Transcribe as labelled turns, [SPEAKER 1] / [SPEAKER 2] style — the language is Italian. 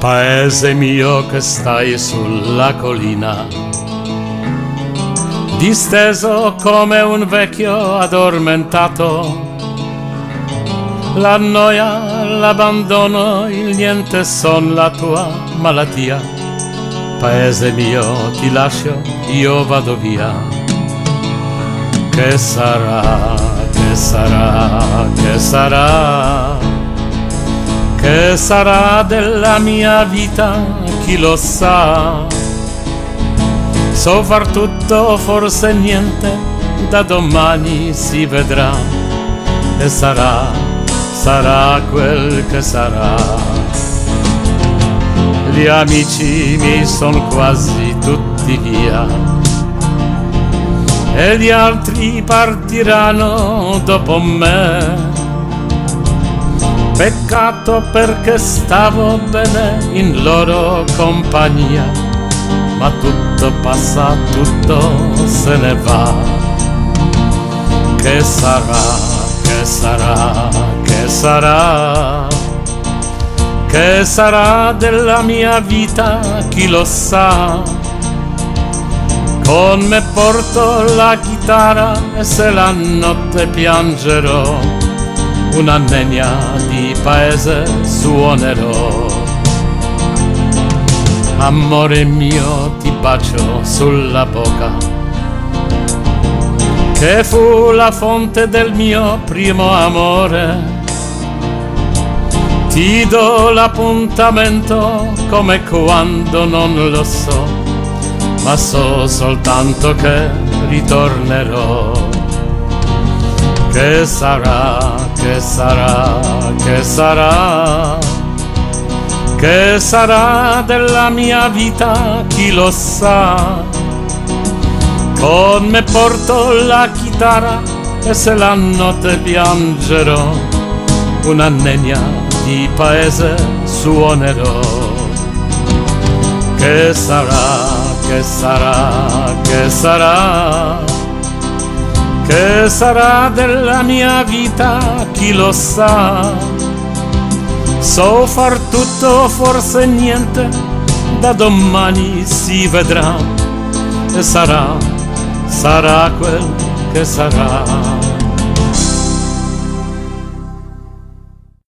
[SPEAKER 1] Paese mio che stai sulla collina, disteso come un vecchio addormentato. La noia, l'abbandono, il niente son la tua malattia. Paese mio, ti lascio, io vado via. Che sarà, che sarà, che sarà? Che sarà della mia vita, chi lo sa? So far tutto, forse niente, da domani si vedrà. E sarà, sarà quel che sarà. Gli amici mi son quasi tutti via e gli altri partiranno dopo me. Peccato perché stavo bene in loro compagnia, ma tutto passa, tutto se ne va. Che sarà, che sarà, che sarà? Che sarà della mia vita, chi lo sa? Con me porto la chitarra e se la notte piangerò, una nenia di paese suonerò. Amore mio, ti bacio sulla bocca, che fu la fonte del mio primo amore. Ti do l'appuntamento come quando non lo so, ma so soltanto che ritornerò. Che sarà, che sarà, che sarà? Che sarà della mia vita, chi lo sa? Con me porto la chitarra e se la notte piangerò, una nenia di paese suonerò. Che sarà, che sarà, che sarà? Che sarà della mia vita, chi lo sa? So far tutto, forse niente, da domani si vedrà. E sarà, sarà quel che sarà.